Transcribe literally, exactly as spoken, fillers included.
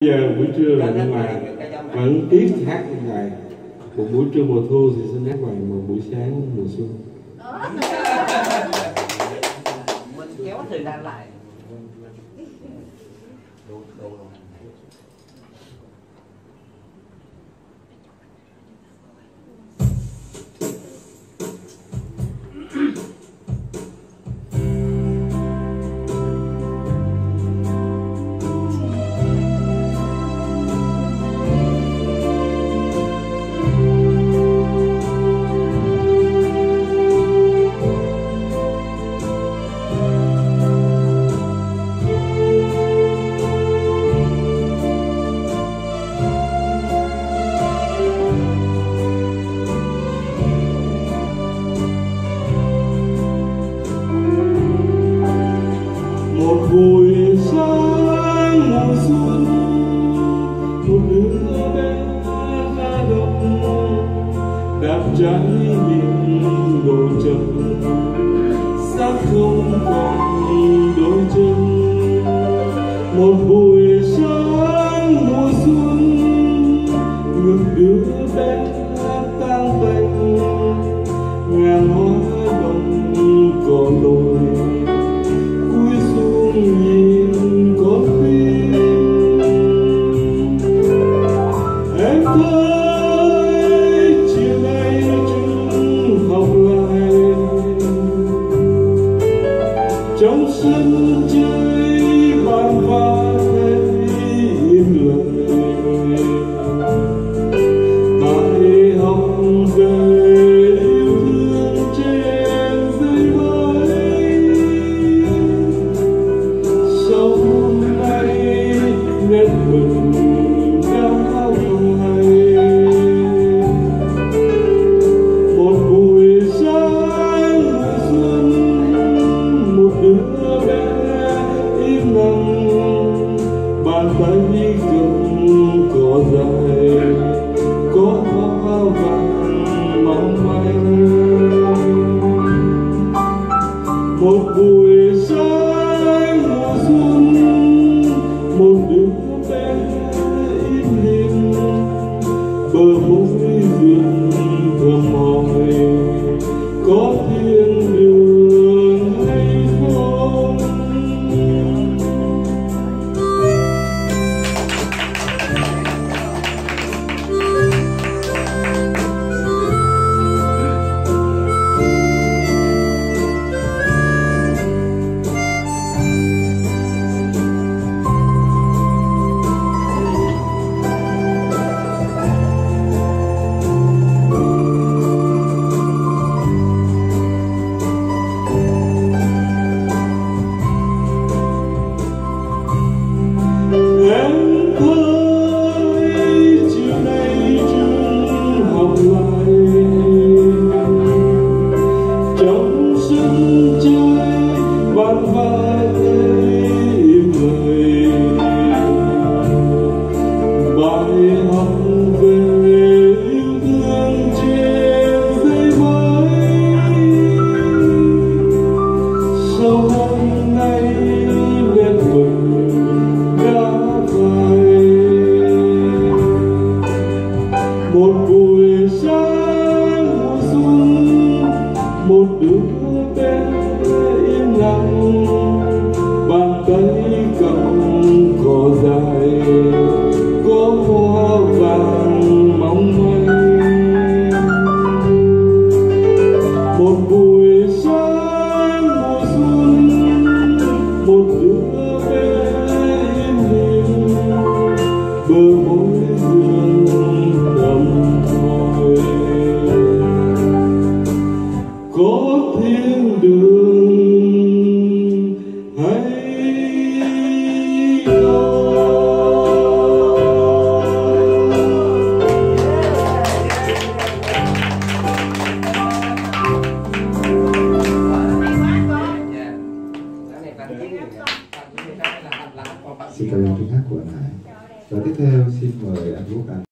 Giờ buổi trưa là bên ngoài vẫn tiếp hát bên ngoài. Một buổi trưa mùa thu thì xin hát bài một buổi sáng mùa xuân. Mình kéo thời gian lại. Một buổi sáng mùa xuân, một đứa bé ra đồng đạp trái những đôi chân, xác không còn đôi chân. Một buổi sáng mùa xuân, ngực đứa bé tang tanh, ngàn hoa đồng còn lồi nhìn con tim. Em thấy chiều nay chúng học lại trong sân chơi bàn và im lời bài học về yêu thương trên giấy vơi. Hôm nay nét mừng đã hoài, một buổi sáng mùa xuân, một đứa bé im lặng, bàn tay cầm cỏ dài có hoa vàng mong manh. Một buổi sáng mùa xuân, một đứa bé im lìm, bờ môi rừng thơm mỏi có thiên đường hay không. Em thấy chiều nay chúng học lại trong sân chơi bàn vai im lời bài học về yêu thương trên giấy vơi. Sau hôm nay nét mừng đã phai, một buổi sáng mùa xuân, một đứa bé im lặng, bàn tay cầm cỏ dài có hoa vàng mong manh. Một buổi sáng mùa xuân, một đứa bé im lìm, bờ môi rừng đầm thoi có thiên đường hay không. Xin cảm ơn tiếng hát của anh Hải. Và tiếp theo xin mời anh Quốc Anh.